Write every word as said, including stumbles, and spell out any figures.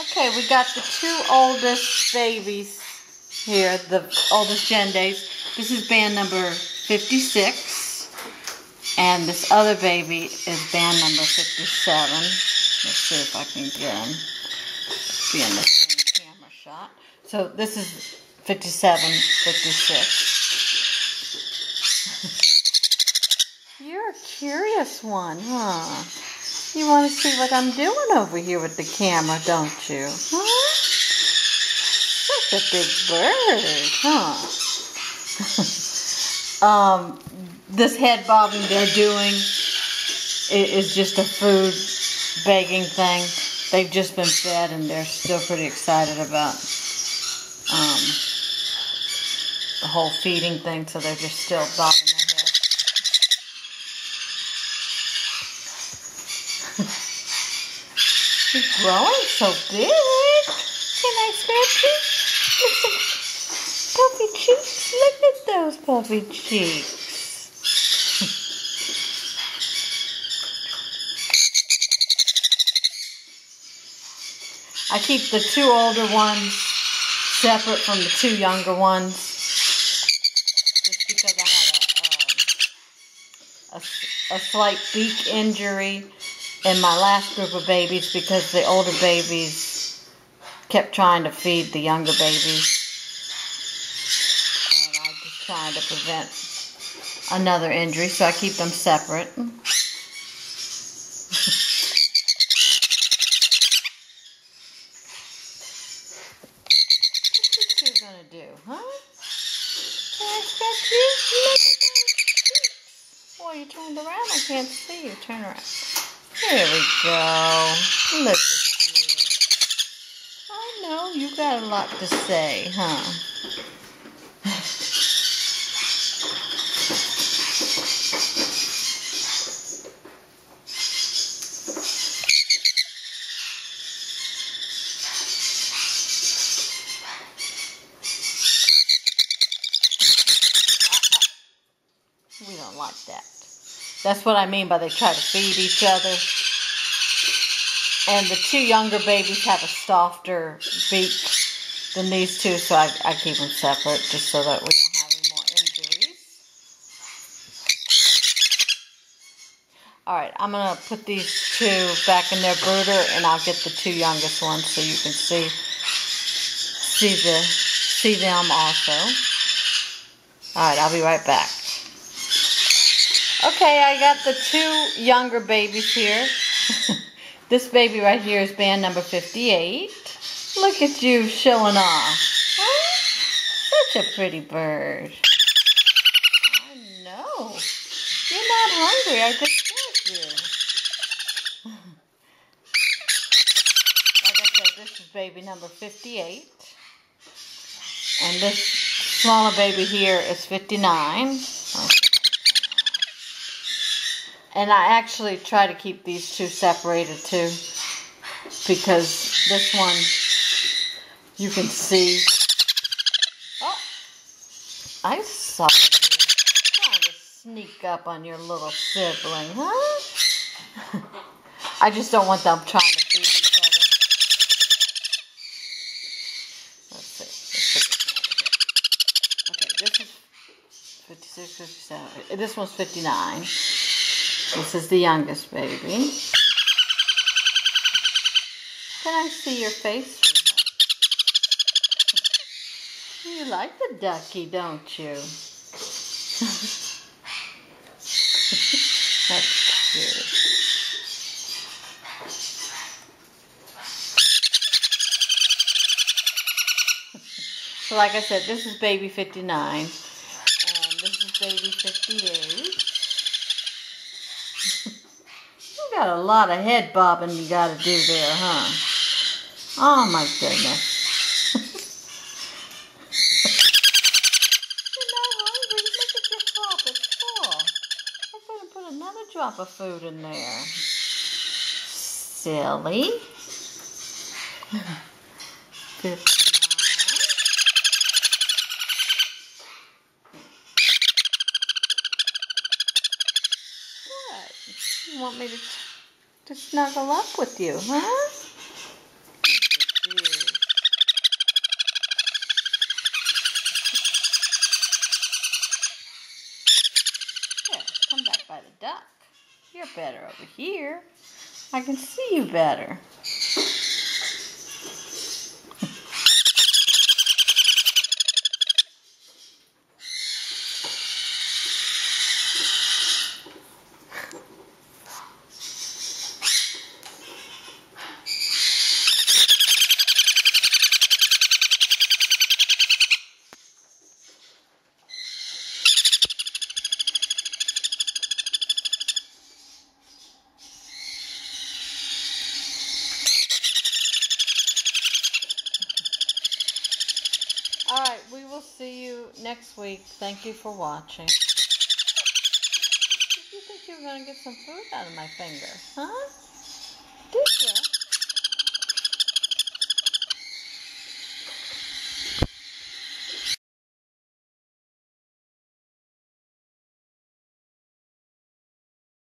Okay, we got the two oldest babies here, the oldest Gendays. This is band number fifty-six, and this other baby is band number fifty-seven. Let's see if I can get him to be in the same camera shot. So this is fifty-seven, fifty-six. You're a curious one, huh? You want to see what I'm doing over here with the camera, don't you? Huh? Such a big bird, huh? um, this head bobbing they're doing is just a food begging thing. They've just been fed and they're still pretty excited about um, the whole feeding thing, so they're just still bobbing their head. He's growing so big. Can I scratch you? Listen, puffy cheeks. Look at those puffy cheeks. I keep the two older ones separate from the two younger ones, just because I had a, um, a, a slight beak injury in my last group of babies, because the older babies kept trying to feed the younger babies, and I'm just trying to prevent another injury, so I keep them separate. What you two gonna do, huh? Can I scratch you? Look at those cheeks. Oh, you turned around? I can't see you. Turn around. There we go. Look at you. I know you got a lot to say, huh? We don't like that. That's what I mean by they try to feed each other. And the two younger babies have a softer beak than these two, so I, I keep them separate just so that we don't have any more injuries. Alright, I'm going to put these two back in their brooder, and I'll get the two youngest ones so you can see see the see them also. Alright, I'll be right back. Okay, I got the two younger babies here. This baby right here is band number fifty-eight. Look at you showing off. Huh? Such a pretty bird. I know. You're not hungry. I just fed you. Like I said, this is baby number fifty-eight. And this smaller baby here is fifty-nine. Okay. And I actually try to keep these two separated too, because this one, you can see. Oh, I saw you trying to sneak up on your little sibling, huh? I just don't want them trying to feed each other. Let's see. Let's put this over here. Okay, this is fifty-six, fifty-seven. This one's fifty-nine. This is the youngest baby. Can I see your face? You like the ducky, don't you? That's cute. So like I said, this is baby fifty-nine. And this is baby fifty-eight. You got a lot of head bobbing you got to do there, huh? Oh my goodness. You're not hungry. Look at your crop. It's full. I'm going to put another drop of food in there. Silly. fifty-nine. You want me to, to snuggle up with you, huh? by the duck. You're better over here. I can see you better. Alright, we will see you next week. Thank you for watching. Did you think you were going to get some food out of my finger? Huh?